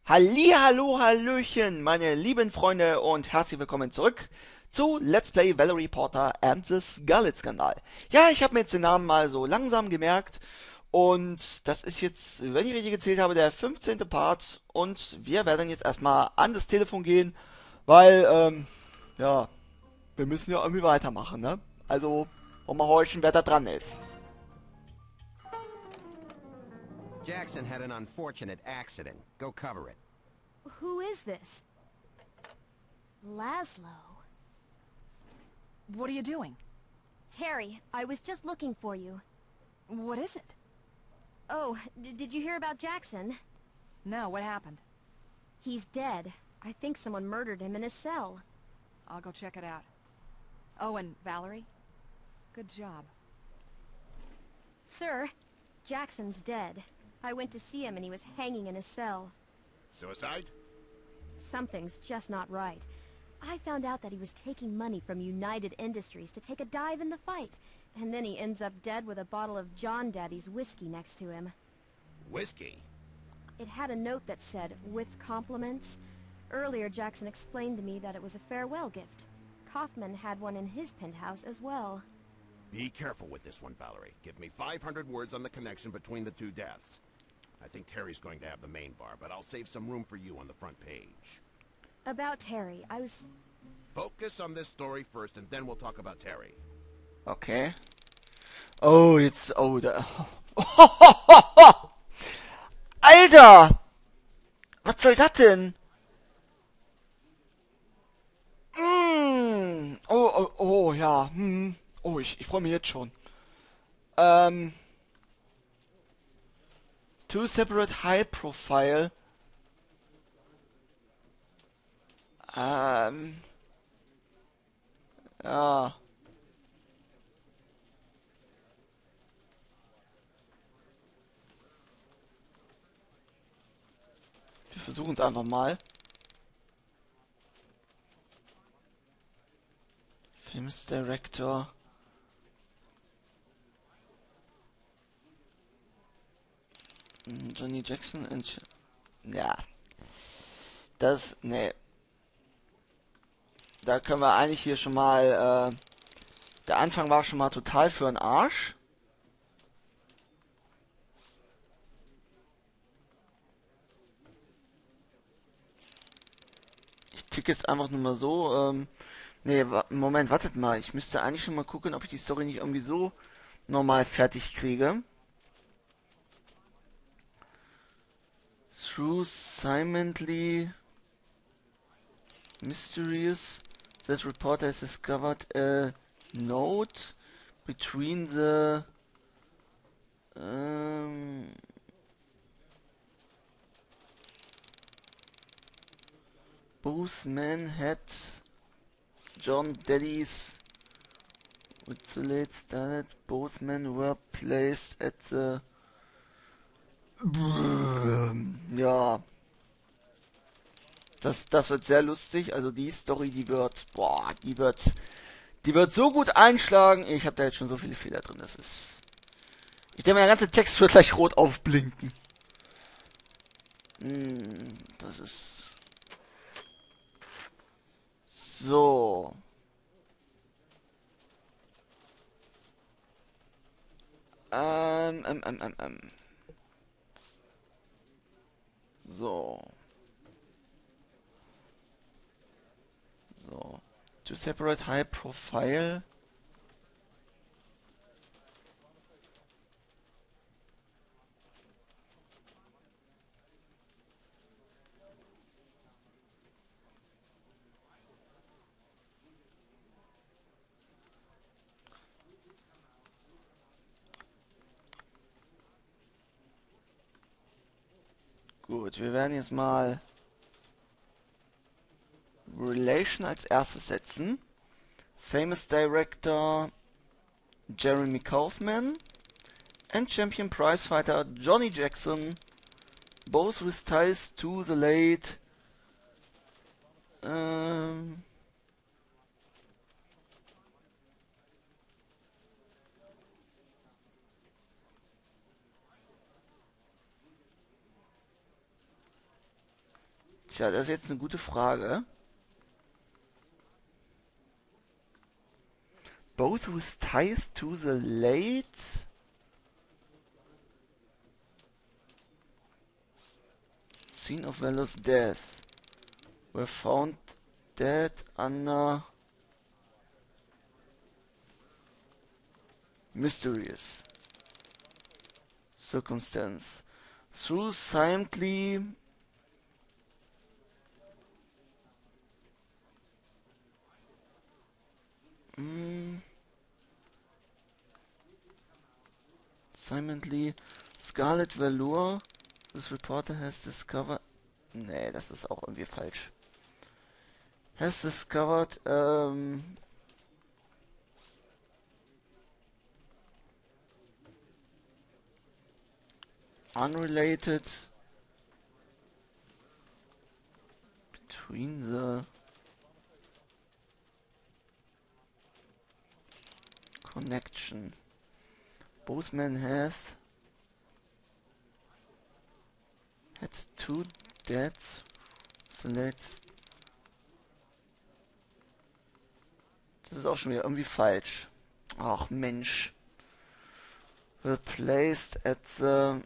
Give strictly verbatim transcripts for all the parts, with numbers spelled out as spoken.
Hallihallo, Hallöchen, meine lieben Freunde und herzlich willkommen zurück zu Let's Play Valerie Porter and the Scarlet Skandal. Ja, ich habe mir jetzt den Namen mal so langsam gemerkt und das ist jetzt, wenn ich richtig gezählt habe, der fünfzehnte Part und wir werden jetzt erstmal an das Telefon gehen, weil, ähm, ja, wir müssen ja irgendwie weitermachen, ne? Also, wollen wir horchen, wer da dran ist. Jackson had an unfortunate accident. Go cover it. Who is this? Laszlo. What are you doing? Terry, I was just looking for you. What is it? Oh, d did you hear about Jackson? No, what happened? He's dead. I think someone murdered him in his cell. I'll go check it out. Oh, and Valerie? Good job. Sir, Jackson's dead. I went to see him and he was hanging in his cell. Suicide? Something's just not right. I found out that he was taking money from United Industries to take a dive in the fight, and then he ends up dead with a bottle of John Daddy's whiskey next to him. Whiskey? It had a note that said, "With compliments." Earlier, Jackson explained to me that it was a farewell gift. Kaufman had one in his penthouse as well. Be careful with this one, Valerie. Give me five hundred words on the connection between the two deaths. I think Terry's going to have the main bar, but I'll save some room for you on the front page. About Terry, I was... Focus on this story first, and then we'll talk about Terry. Okay. Oh, jetzt, oh, da. Alter! Was soll das denn? Mm. Oh, oh, oh, ja. Hm. Oh, ich, ich freue mich jetzt schon. Ähm. Two separate high profile. Ähm. Ja. Wir versuchen es einfach mal. Films Director. Johnny Jackson und... Ja. Das... Nee. Da können wir eigentlich hier schon mal... Äh, der Anfang war schon mal total für den Arsch. Ich klicke jetzt einfach nur mal so. Ähm, nee, wa Moment, wartet mal. Ich müsste eigentlich schon mal gucken, ob ich die Story nicht irgendwie so normal fertig kriege. Through silently mysterious, that reporter has discovered a note between the um, both men had John Daddy's with the late started. Both men were placed at the ja. Das, das wird sehr lustig. Also die Story, die wird, boah, die wird, die wird so gut einschlagen. Ich habe da jetzt schon so viele Fehler drin. Das ist, ich denke, der ganze Text wird gleich rot aufblinken. Hm, das ist so. Ähm, ähm, ähm, ähm, ähm. So. So. To separate high profile. Gut, wir werden jetzt mal Relation als erstes setzen. Famous Director Jeremy Kaufman and Champion Prizefighter Johnny Jackson, both with ties to the late ähm, Tja, das ist jetzt eine gute Frage. Both with ties to the late scene of Velo's death were found dead under mysterious circumstance. Through silently mm, silently Scarlet Velour, this reporter has discovered. Nee, das ist auch irgendwie falsch. Has discovered um, unrelated between the connection. Both men has had two deaths. So let's. Das ist auch schon wieder irgendwie falsch. Ach Mensch. Were placed at the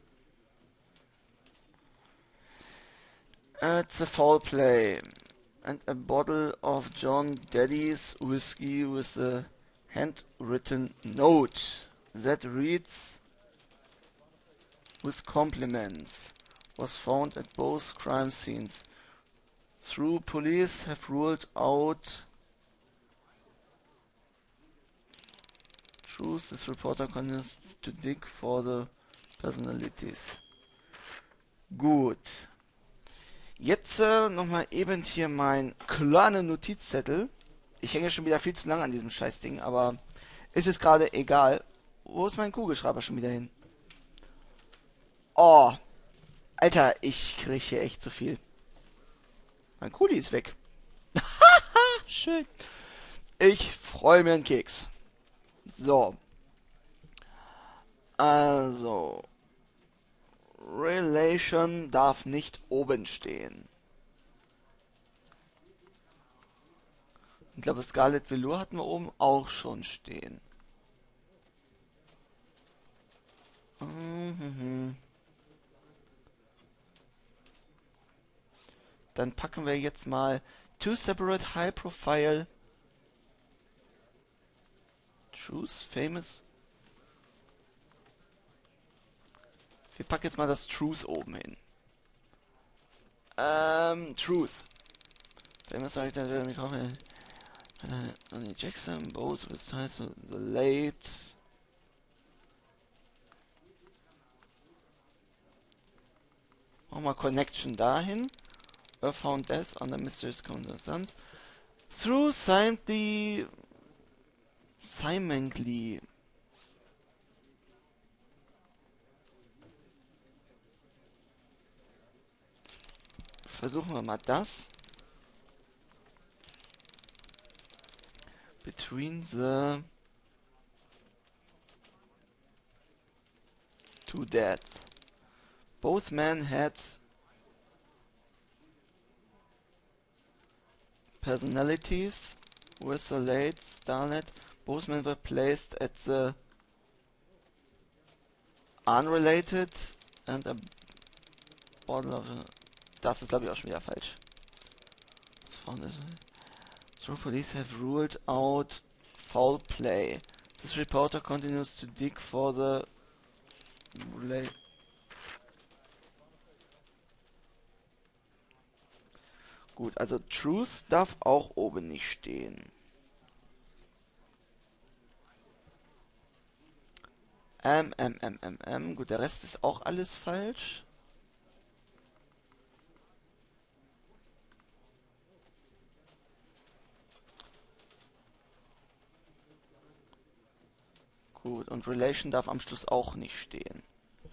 at the foul play, and a bottle of John Daddy's whiskey with a handwritten note that reads, "With compliments," was found at both crime scenes. Through police have ruled out truth, this reporter continues to dig for the personalities. Gut. Jetzt äh, nochmal eben hier mein kleiner Notizzettel. Ich hänge schon wieder viel zu lange an diesem Scheißding, aber ist es gerade egal. Wo ist mein Kugelschreiber schon wieder hin? Oh. Alter, ich kriege hier echt zu viel. Mein Kuli ist weg. Schön. Ich freue mir einen Keks. So. Also. Relation darf nicht oben stehen. Ich glaube, Scarlet Velour hatten wir oben auch schon stehen. Mhm. Dann packen wir jetzt mal two separate high profile Truth famous. Wir packen jetzt mal das Truth oben hin. Ähm, Truth. Famous Director Jeremy Coffin. Johnny Jackson, both with ties to the late. Machen wir Connection dahin. A found death under mysterious circumstances. Through silently. Silently. Versuchen wir mal das. Between the two dead. Both men had personalities with the late Starlet. Both men were placed at the unrelated and a bottle of. Das ist, glaube ich, auch schon wieder falsch. True police have ruled out foul play. This reporter continues to dig for the relay. Gut, also Truth darf auch oben nicht stehen. Ähm, ähm, ähm, ähm, ähm. Gut, der Rest ist auch alles falsch. Gut, und Relation darf am Schluss auch nicht stehen.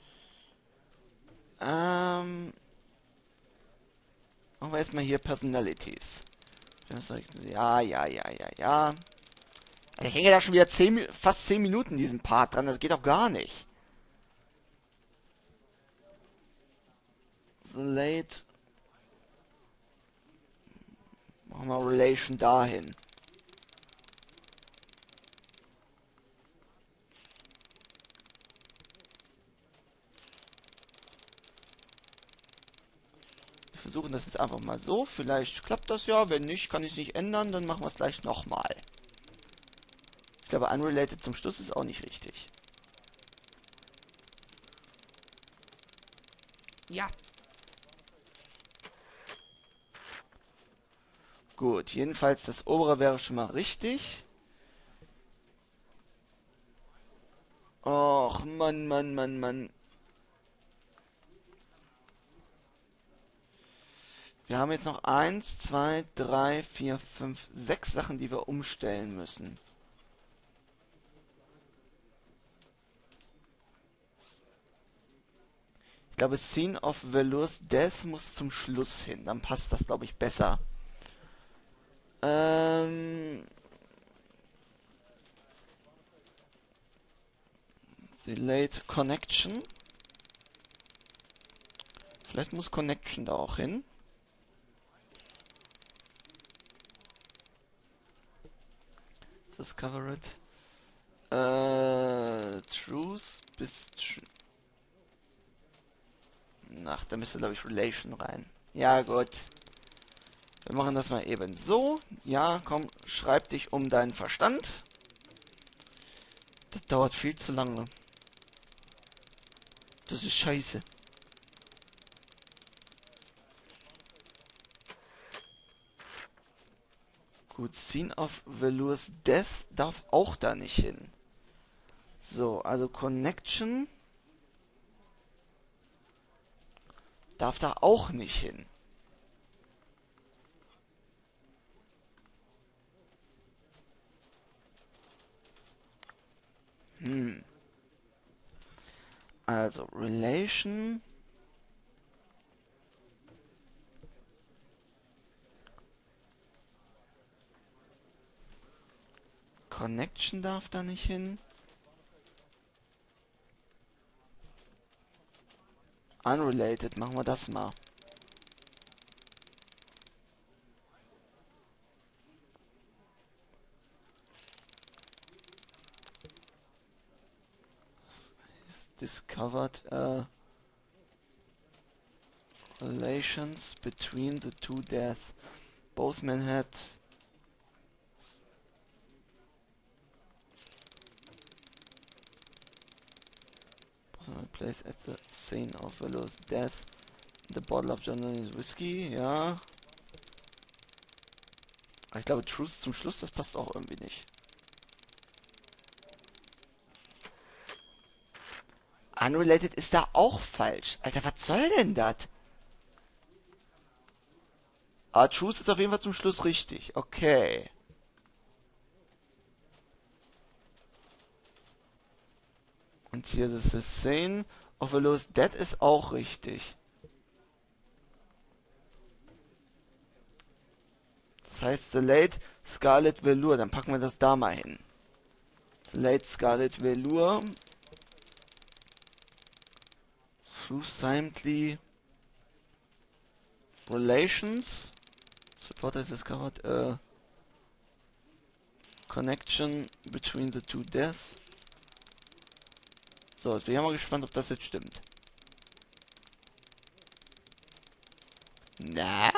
Ähm. Machen wir erstmal hier Personalities. Ja, ja, ja, ja, ja. Ich hänge da schon wieder zehn, fast zehn Minuten in diesem Part dran. Das geht doch gar nicht. The late Machen wir Relation dahin. Wir versuchen das jetzt einfach mal so. Vielleicht klappt das ja. Wenn nicht, kann ich es nicht ändern. Dann machen wir es gleich nochmal. Ich glaube, unrelated zum Schluss ist auch nicht richtig. Ja. Gut, jedenfalls das obere wäre schon mal richtig. Och, Mann, Mann, Mann, Mann. Wir haben jetzt noch eins, zwei, drei, vier, fünf, sechs Sachen, die wir umstellen müssen. Ich glaube, Scene of Velour's Death muss zum Schluss hin. Dann passt das, glaube ich, besser. Ähm... Delayed Connection. Vielleicht muss Connection da auch hin. Discover it. Äh, Truth bis... Tr Ach, da müsste, glaube ich, Relation rein. Ja, gut. Wir machen das mal eben so. Ja, komm, schreib dich um deinen Verstand. Das dauert viel zu lange. Das ist scheiße. Gut, Scene of Velour's Death darf auch da nicht hin. So, also Connection darf da auch nicht hin. Hm. Also, Relation. Connection darf da nicht hin. Unrelated, machen wir das mal. Discovered uh, relations between the two deaths. Both men had place at the scene of Velour's death. The bottle of John Denny's whiskey, ja. Aber ich glaube, Truth zum Schluss, das passt auch irgendwie nicht. Unrelated ist da auch falsch. Alter, was soll denn das? Ah, Truth ist auf jeden Fall zum Schluss richtig. Okay. Und hier ist the scene of Velour's death ist auch richtig. Das heißt, the late Scarlet Velour. Dann packen wir das da mal hin. The late Scarlet Velour. Through silently relations. Supported discovered a connection between the two deaths. So, jetzt bin ich mal gespannt, ob das jetzt stimmt. Na?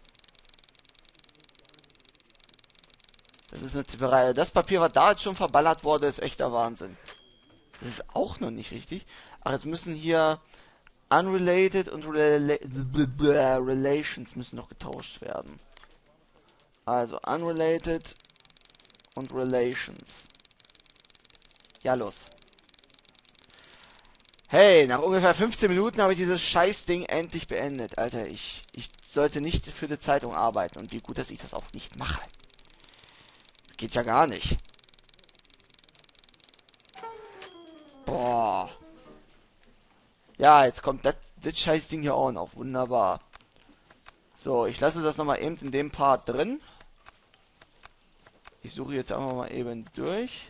Das ist eine Tipperei. Das Papier, was da jetzt schon verballert wurde, ist echter Wahnsinn. Das ist auch noch nicht richtig. Ach, jetzt müssen hier Unrelated und Rela Relations müssen noch getauscht werden. Also Unrelated und Relations. Ja, los. Hey, nach ungefähr fünfzehn Minuten habe ich dieses Scheißding endlich beendet. Alter, ich, ich sollte nicht für die Zeitung arbeiten. Und wie gut, dass ich das auch nicht mache. Geht ja gar nicht. Boah. Ja, jetzt kommt das, das Scheißding hier auch noch. Wunderbar. So, ich lasse das nochmal eben in dem Part drin. Ich suche jetzt einfach mal eben durch.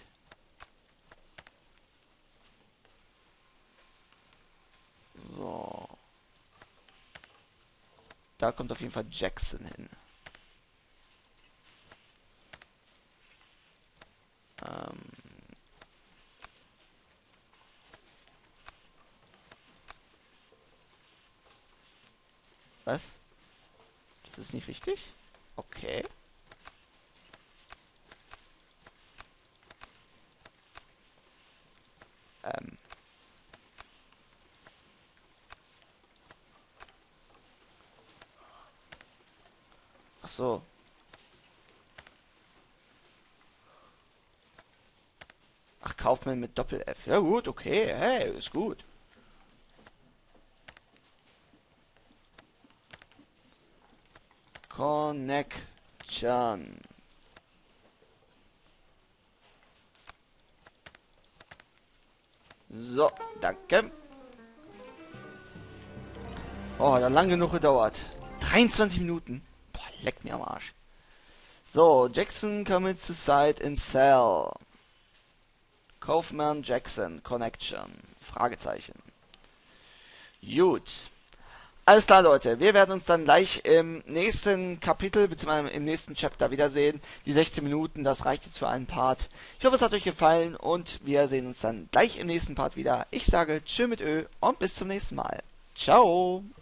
So. Da kommt auf jeden Fall Jackson hin. Ähm. Was? Das ist nicht richtig? Okay. Ähm. Ach so. Ach, Kaufmann mit Doppel-F. Ja gut, okay, hey, ist gut. Connection. So, danke. Oh, hat lang genug gedauert. dreiundzwanzig Minuten. Boah, leckt mir am Arsch. So, Jackson commits suicide in cell. Kaufmann Jackson Connection. Fragezeichen. Gut. Alles klar, Leute. Wir werden uns dann gleich im nächsten Kapitel, beziehungsweise im nächsten Chapter wiedersehen. Die sechzehn Minuten, das reicht jetzt für einen Part. Ich hoffe, es hat euch gefallen und wir sehen uns dann gleich im nächsten Part wieder. Ich sage Tschö mit Ö und bis zum nächsten Mal. Ciao.